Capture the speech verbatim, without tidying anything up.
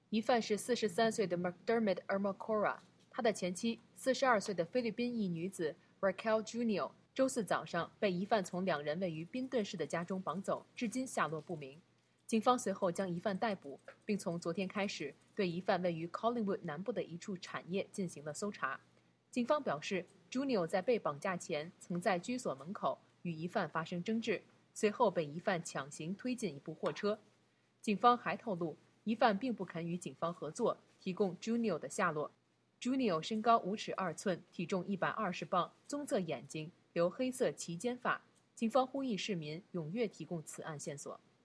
疑犯是四十三岁的 McDermott Ermacora， 他的前妻四十二岁的菲律宾裔女子 Raquel Junio 周四早上被疑犯从两人位于宾顿市的家中绑走，至今下落不明。警方随后将疑犯逮捕，并从昨天开始对疑犯位于 Collingwood 南部的一处产业进行了搜查。警方表示 ，Junio 在被绑架前曾在居所门口与疑犯发生争执，随后被疑犯强行推进一部货车。警方还透露，疑犯并不肯与警方合作，提供 Junio 的下落。Junio 身高五尺二寸，体重一百二十磅，棕色眼睛，留黑色齐肩发。警方呼吁市民踊跃提供此案线索。